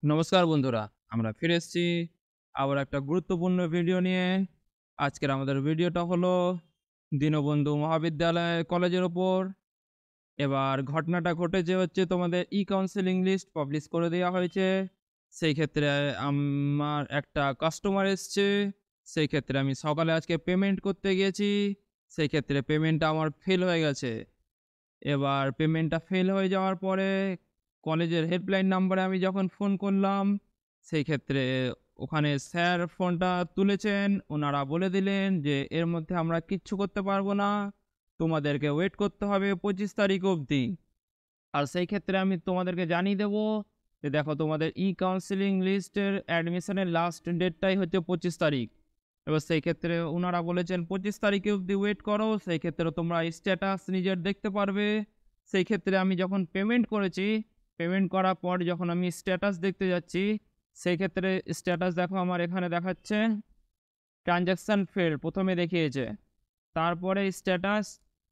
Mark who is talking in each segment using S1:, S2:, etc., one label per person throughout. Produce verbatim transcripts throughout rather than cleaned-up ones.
S1: নমস্কার বন্ধুরা, আমরা ফিরে এসেছি আবার একটা গুরুত্বপূর্ণ ভিডিও নিয়ে। আজকের আমাদের ভিডিওটা হলো দীনবন্ধু মহাবিদ্যালয় কলেজের ওপর। এবার ঘটনাটা ঘটেছে হচ্ছে তোমাদের ই-কাউন্সেলিং লিস্ট পাবলিশ করে দেওয়া হয়েছে। সেই ক্ষেত্রে আমার একটা কাস্টমার এসছে। সেই ক্ষেত্রে আমি সকালে আজকে পেমেন্ট করতে গিয়েছি। সেই ক্ষেত্রে পেমেন্টটা আমার ফেল হয়ে গেছে। এবার পেমেন্টটা ফেল হয়ে যাওয়ার পরে কলেজের হেল্পলাইন নাম্বারে আমি যখন ফোন করলাম, সেই ক্ষেত্রে ওখানে স্যার ফোনটা তুলেছেন। ওনারা বলে দিলেন যে, "এর মধ্যে আমরা কিচ্ছু করতে পারবো না। তোমাদেরকে ওয়েট করতে হবে পঁচিশ তারিখ অবধি।" আর সেই ক্ষেত্রে আমি তোমাদেরকে জানিয়ে দেবো যে, দেখো তোমাদের ই-কাউন্সেলিং লিস্টের অ্যাডমিশনের লাস্ট ডেটটাই হচ্ছে পঁচিশ তারিখ। এবার সেই ক্ষেত্রে উনারা বলেছেন পঁচিশ তারিখে অবধি ওয়েট করো। সেই ক্ষেত্রে তোমরা স্ট্যাটাস নিজের দেখতে পারবে। সেই ক্ষেত্রে আমি যখন পেমেন্ট করেছি, পেমেন্ট করার পর যখন আমি স্ট্যাটাস দেখতে যাচ্ছি, সেই ক্ষেত্রে স্ট্যাটাস দেখো আমার এখানে দেখাচ্ছে ট্রানজ্যাকশন ফেল প্রথমে দেখিয়েছে। তারপরে স্ট্যাটাস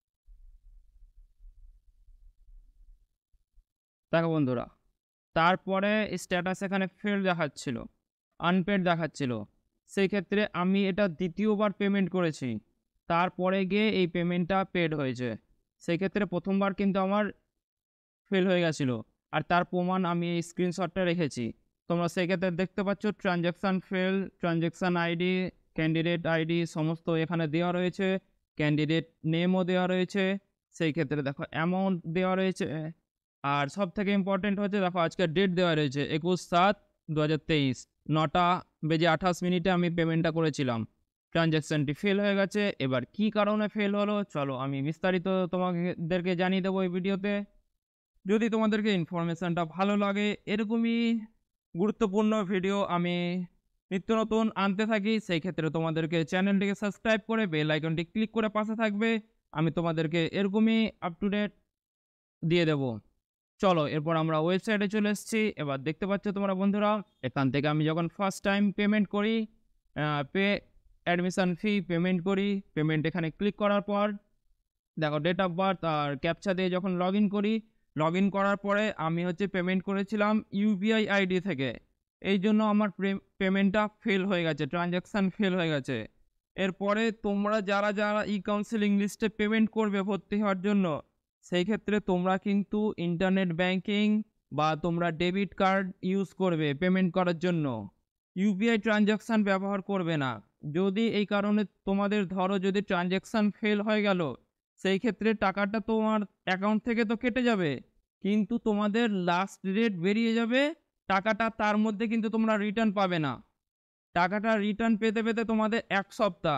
S1: দেখো বন্ধুরা, তারপরে স্ট্যাটাস এখানে ফেল দেখাচ্ছিল, আনপেড দেখাচ্ছিল। সেই ক্ষেত্রে আমি এটা দ্বিতীয়বার পেমেন্ট করেছি। তারপরে গিয়ে এই পেমেন্টটা পেড হয়েছে। সেই ক্ষেত্রে প্রথমবার কিন্তু আমার ফেল হয়ে গেছিলো। আর তার প্রমাণ আমি এই স্ক্রিনশটটা রেখেছি। তোমরা সেক্ষেত্রে দেখতে পাচ্ছ transaction fail, transaction ID, candidate ID সমস্ত এখানে দেওয়া রয়েছে। ক্যান্ডিডেট নেমও দেওয়া রয়েছে। সেই ক্ষেত্রে দেখো অ্যামাউন্ট দেওয়া রয়েছে। আর সবথেকে ইম্পর্টেন্ট হচ্ছে দেখো আজকের ডেট দেওয়া রয়েছে একুশ সাত দু হাজার তেইশ নটা বেজে আঠাশ মিনিটে আমি পেমেন্টটা করেছিলাম। ট্রানজ্যাকশানটি ফেল হয়ে গেছে। এবার কি কারণে ফেল হলো চলো আমি বিস্তারিত তোমাদেরকে জানিয়ে দেবো এই ভিডিওতে। যদি তোমাদেরকে ইনফরমেশানটা ভালো লাগে, এরকমই গুরুত্বপূর্ণ ভিডিও আমি নিত্য নতুন আনতে থাকি। সেই ক্ষেত্রে তোমাদেরকে চ্যানেলটিকে সাবস্ক্রাইব করে বেল আইকনটি ক্লিক করে পাশে থাকবে। আমি তোমাদেরকে এরকমই আপ টু ডেট দিয়ে দেবো। চলো এরপর আমরা ওয়েবসাইটে চলে এসেছি। এবার দেখতে পাচ্ছ তোমরা বন্ধুরা, এখান থেকে আমি যখন ফার্স্ট টাইম পেমেন্ট করি, পে অ্যাডমিশন ফি পেমেন্ট করি, পেমেন্ট এখানে ক্লিক করার পর দেখো ডেট অফ বার্থ আর ক্যাপচা দিয়ে যখন লগ ইন করি, লগ ইন করার পরে আমি হচ্ছে পেমেন্ট করেছিলাম ইউপিআই আইডি থেকে। এই জন্য আমার পেমেন্টটা ফেল হয়ে গেছে, ট্রানজ্যাকশান ফেল হয়ে গেছে। এরপরে তোমরা যারা যারা ই কাউন্সেলিং লিস্টে পেমেন্ট করবে ভর্তি হওয়ার জন্য, সেই ক্ষেত্রে তোমরা কিন্তু ইন্টারনেট ব্যাংকিং বা তোমরা ডেবিট কার্ড ইউজ করবে পেমেন্ট করার জন্য। ইউপিআই ট্রানজ্যাকশান ব্যবহার করবে না। যদি এই কারণে তোমাদের ধরো যদি ট্রানজ্যাকশান ফেল হয়ে গেল, সেই ক্ষেত্রে টাকাটা তোমার অ্যাকাউন্ট থেকে তো কেটে যাবে, কিন্তু তোমাদের লাস্ট ডেট বেরিয়ে যাবে, টাকাটা তার মধ্যে কিন্তু তোমরা রিটার্ন পাবে না। টাকাটা রিটার্ন পেতে পেতে তোমাদের এক সপ্তাহ।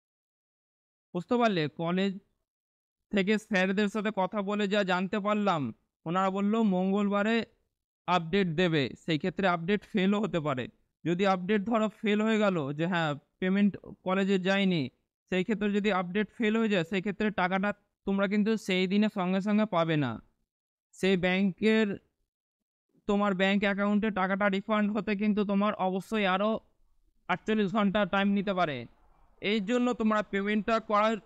S1: বুঝতে পারলে? কলেজ থেকে স্যারদের সাথে কথা বলে যা জানতে পারলাম, ওনারা বললো মঙ্গলবারে আপডেট দেবে। সেই ক্ষেত্রে আপডেট ফেলও হতে পারে। যদি আপডেট ধরো ফেল হয়ে গেল যে হ্যাঁ পেমেন্ট কলেজে যায়নি, সেই ক্ষেত্রে যদি আপডেট ফেল হয়ে যায়, সেই ক্ষেত্রে টাকাটা তোমরা কিন্তু সেই দিনে সঙ্গে সঙ্গে পাবে না। সেই ব্যাংকের তোমার ব্যাংক অ্যাকাউন্টে টাকাটা রিফান্ড হতে কিন্তু তোমার অবশ্যই আরও আটচল্লিশ ঘন্টা টাইম নিতে পারে। এই জন্য তোমরা পেমেন্টটা করার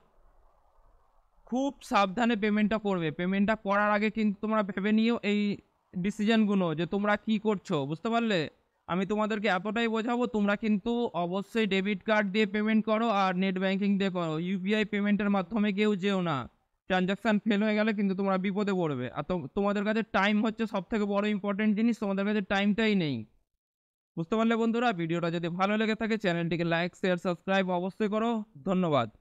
S1: খুব সাবধানে পেমেন্টটা করবে। পেমেন্টটা করার আগে কিন্তু তোমরা ভেবে নিও এই ডিসিশনগুলো যে তোমরা কি করছো। বুঝতে পারলে? আমি তোমাদেরকে এতটাই বোঝাবো, তোমরা কিন্তু অবশ্যই ডেবিট কার্ড দিয়ে পেমেন্ট করো আর নেট ব্যাংকিং দিয়ে করো। ইউপিআই পেমেন্টের মাধ্যমে কেউ যেও না। ট্রানজ্যাকশান ফেল হয়ে গেলে কিন্তু তোমরা বিপদে পড়বে। আর তোমাদের কাছে টাইম হচ্ছে সবথেকে বড় ইম্পর্টেন্ট জিনিস, তোমাদের কাছে টাইমটাই নেই। বুঝতে পারলে বন্ধুরা? ভিডিওটা যদি ভালো লেগে থাকে চ্যানেলটিকে লাইক শেয়ার সাবস্ক্রাইব অবশ্যই করো। ধন্যবাদ।